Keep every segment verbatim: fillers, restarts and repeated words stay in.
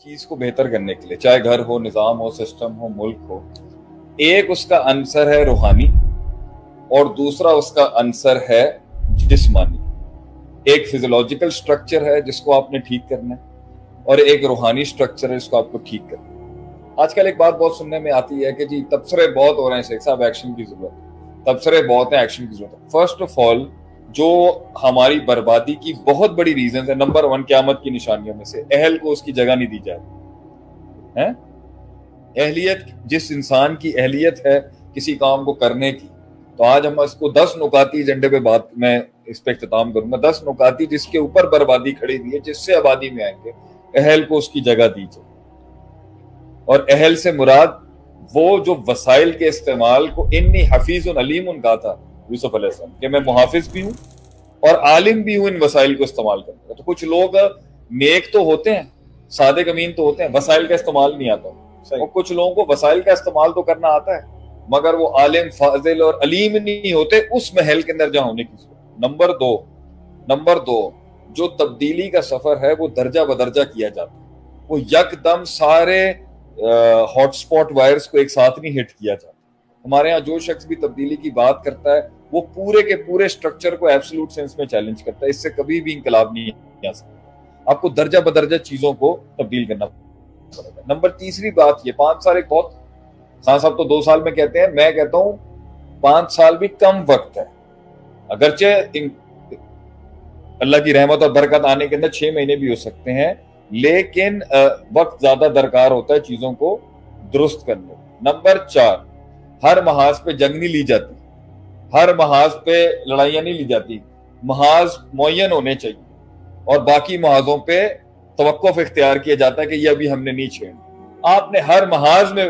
चीज को बेहतर करने के लिए, चाहे घर हो, निजाम हो, सिस्टम हो, मुल्क हो, एक उसका अंसर है रूहानी और दूसरा उसका अंसर है जिस्मानी। एक फिजियोलॉजिकल स्ट्रक्चर है जिसको आपने ठीक करना है और एक रूहानी स्ट्रक्चर है जिसको आपको ठीक करना है। आजकल एक बात बहुत सुनने में आती है कि जी तबसरे बहुत हो रहे हैं शेख साहब, एक्शन की जरूरत है, तबसरे बहुत हैं, एक्शन की जरूरत है। फर्स्ट ऑफ ऑल जो हमारी बर्बादी की बहुत बड़ी रीजन है, नंबर वन क़यामत की निशानियों में से अहल को उसकी जगह नहीं दी जाती है। अहलियत, जिस इंसान की अहलियत है किसी काम को करने की, तो आज हम इसको दस नुकाती एजेंडे पे बात मैं इस पे इख्तिताम करूंगा। दस नुकाती जिसके ऊपर बर्बादी खड़ी हुई है, जिससे आबादी में आएंगे, अहल को उसकी जगह दीजिए। और अहल से मुराद वो जो वसाइल के इस्तेमाल को इन्नी हफीजुन अलीमुन कहा था यूसुफ अलैहिस्सलाम कि मैं मुहाफिज भी हूं और आलिम भी हूं इन वसाइल को इस्तेमाल करने का। तो कुछ लोग नेक तो होते हैं, सादे कमीन तो होते हैं, वसाइल का इस्तेमाल नहीं आता, और कुछ लोगों को वसाइल का इस्तेमाल तो करना आता है मगर वो आलिम, फाजिल और अलीम नहीं होते उस महल के अंदर जहां होने की। नंबर दो नंबर दो जो तब्दीली का सफर है वो दर्जा बदर्जा किया जाता है, वो यकदम सारे हॉटस्पॉट वायरस को एक साथ नहीं हिट किया जाता। हमारे यहाँ जो शख्स भी तब्दीली की बात करता है वो पूरे के पूरे स्ट्रक्चर को एब्सोल्यूट सेंस में चैलेंज करता है। इससे कभी भी इंकलाब नहीं आ सकता। आपको दर्जा बदर्जा चीजों को तब्दील करना पड़ेगा। नंबर तीसरी बात, ये पांच साल एक बहुत, खान साहब तो दो साल में कहते हैं, मैं कहता हूं पांच साल भी कम वक्त है। अगरचे अल्लाह की रहमत और बरकत आने के अंदर छह महीने भी हो सकते हैं, लेकिन वक्त ज्यादा दरकार होता है चीजों को दुरुस्त करने। नंबर चार, हर महाज पे जंग नहीं ली जाती, हर महाज पे लड़ाइयां नहीं ली जाती। महाज मुअय्यन होने चाहिए और बाकी महाजों पे तवक्कुफ इख्तियार किया जाता है कि ये अभी हमने नहीं छेड़ा। आपने हर महाज में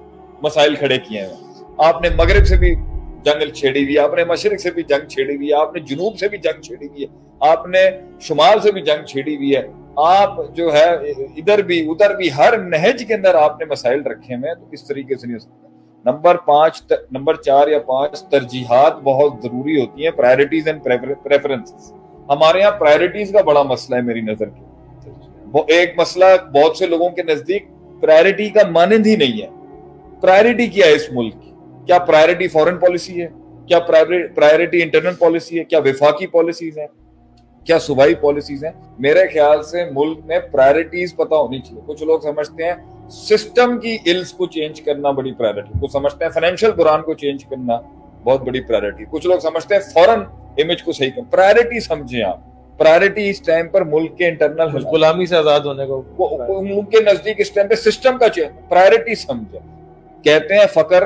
मसाइल खड़े किए हैं, आपने मगरिब से भी जंग छेड़ी हुई है, आपने मशरिक से भी जंग छेड़ी हुई है, आपने जुनूब से भी जंग छेड़ी हुई है, आपने शुमाल से भी जंग छेड़ी हुई है, आप जो है इधर भी उधर भी हर नहज के अंदर आपने मसाइल रखे हुए हैं। तो इस तरीके से नहीं हो सकता। नंबर पांच नंबर चार या पांच, तरजीहात बहुत जरूरी होती हैं, प्रायोरिटीज एंड प्रेफरेंसेस। हमारे यहाँ प्रायोरिटीज का बड़ा मसला है मेरी नजर के। वो एक मसला बहुत से लोगों के नजदीक प्रायोरिटी का मानंद ही नहीं है। प्रायोरिटी क्या है इस मुल्क की? क्या प्रायोरिटी फॉरेन पॉलिसी है? क्या प्रायोरिटी इंटरनल पॉलिसी है? क्या विफाकी पॉलिसीज है? क्या सूबाई पॉलिसीज हैं? मेरे ख्याल से मुल्क में प्रायोरिटीज पता होनी चाहिए। कुछ लोग समझते हैं सिस्टम की इल्स को चेंज करना बड़ी प्रायोरिटी, कुछ समझते हैं फाइनेंशियल बुरान को चेंज करना बहुत बड़ी प्रायोरिटी, कुछ लोग समझते हैं फॉरेन इमेज को सही करना। प्रायोरिटी समझें आप, प्रायोरिटी इस टाइम पर मुल्क के इंटरनल गुलामी से आजाद होने को, मुल्क के नजदीक इस टाइम पे सिस्टम का चेंज, प्रायोरिटी समझे। कहते हैं फकर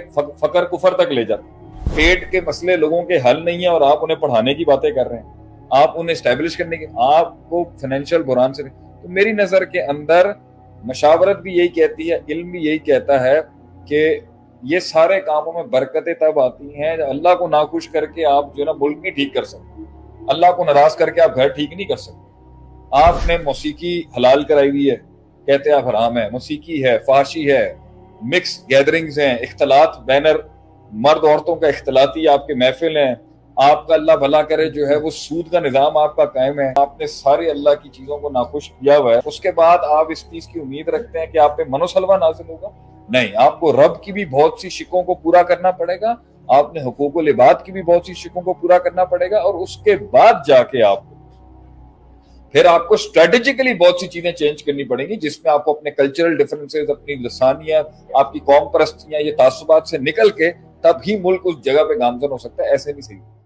फकर कुफर तक ले जाते। पेट के मसले लोगों के हल नहीं है और आप उन्हें पढ़ाने की बातें कर रहे हैं, आप उन्हें एस्टेब्लिश करने की, आपको फाइनेंशियल बुरान से। तो मेरी नजर के अंदर मशावरत भी यही कहती है, इल्म भी यही कहता है कि ये सारे कामों में बरकतें तब आती हैं अल्लाह को नाखुश करके आप जो ना मुल्क नहीं ठीक कर सकते, अल्लाह को नाराज करके आप घर ठीक नहीं कर सकते। आपने मौसीकी हलाल कराई हुई है, कहते हैं आप हराम है, मौसीकी है, फाशी है, मिक्स गैदरिंग्स हैं, इख्तलात, बैनर, मर्द औरतों का इख्तलाती आपके महफिल हैं, आपका अल्लाह भला करे जो है वो सूद का निजाम आपका कायम है, आपने सारे अल्लाह की चीजों को नाखुश किया हुआ है। उसके बाद आप इस चीज की उम्मीद रखते हैं कि आप पे मनोसलवा नाजिल होगा? नहीं, आपको रब की भी बहुत सी शिकों को पूरा करना पड़ेगा, आपने हुकूकुल इबाद की भी बहुत सी शिकों को पूरा करना पड़ेगा, और उसके बाद जाके आपको फिर आपको स्ट्रेटेजिकली बहुत सी चीजें चेंज करनी पड़ेंगी, जिसमें आपको अपने कल्चरल डिफरेंसेस, अपनी लसानियत, आपकी कौम परस्तियां, ये तासुबात से निकल के तब ही मुल्क उस जगह पे गामजन हो सकता है। ऐसे नहीं सही।